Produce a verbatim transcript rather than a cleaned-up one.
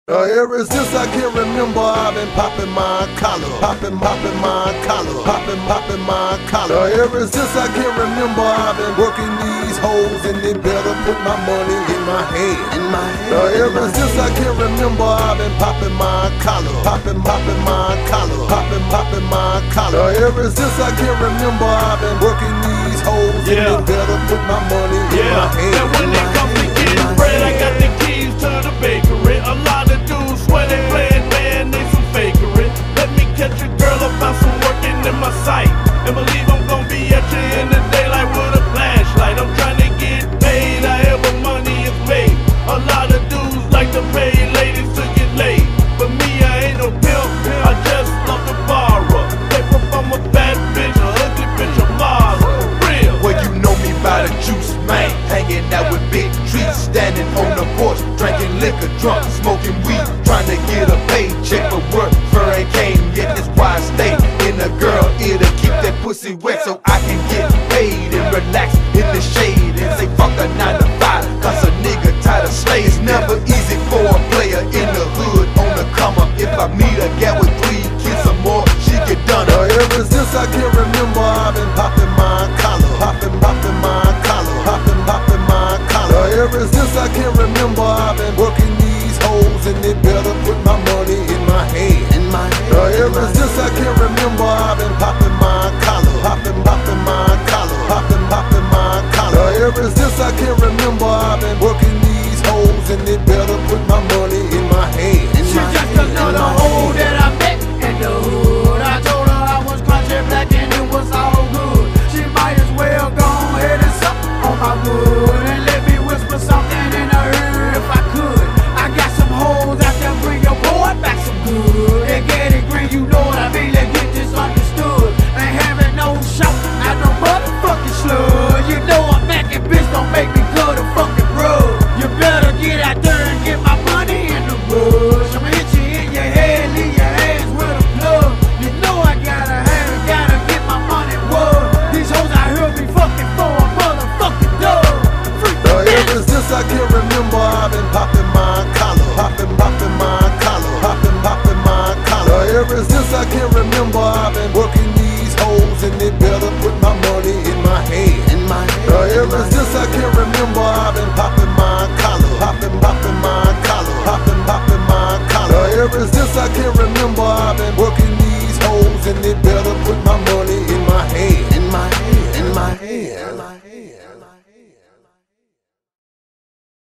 Uh, ever since I can remember, I've been popping my collar, popping, popping my collar, popping, popping my collar. Uh, ever since I can remember, I've been working these hoes, and they better put my money in my hand, in my hand. Uh, ever since I can remember, I've been popping my collar, popping, popping my collar, popping, popping my collar. Uh, ever since I can remember, I've been working these hoes, yeah. And they better put my money yeah. in my hand. And when it comes to getting bread, I got the keys to the bakery. A lot of dudes swear they playing, man, they some fakery. Let me catch a girl about some working in my sight, and believe I'm gonna be at you in the daylight with a flashlight. I'm trying to get paid, however money is made. A lot of dudes like to pay ladies to get laid, but me, I ain't no pimp, I just love to borrow paper from a bad bitch, a ugly bitch, a model. Real. Well, you know me by the juice, man. Hanging out with big trees, standing on the porch, drinking liquor, drunk, smoking weed, trying to get a paycheck for work. Fur ain't came yet, that's why I stay in a girl ear to keep that pussy wet, so I can get paid and relax in the shade and say fuck a nine to five, cause a nigga tired of slay. It's never easy for a player in the hood on the come up. If I meet a gal with three kids or more, she get done up. Uh, ever since I can remember, I've been popping my collar, popping, popping my collar, popping, popping my collar. Uh, ever since I can remember, I've been working these hoes, and they better put my money in my hand, in my hand. Uh, ever since I can remember, I've been popping my collar, popping, popping my collar, popping, popping my collar. Uh, ever since I can remember, I've been working these hoes, and they better put my money in my hand. In She my just hand, another hoe that I met in the hood. I told her I was country black and it was all good. She might as well go ahead and suck on my wood and let me whisper something in her ear if I could. I got some hoes out there, bring your boy back some good. They get it green, you know what I mean, they get this understood. Ain't having no shot, not no motherfucking slug. You know I'm macking, bitch, don't make me go to fucking rug. You better get out there and get my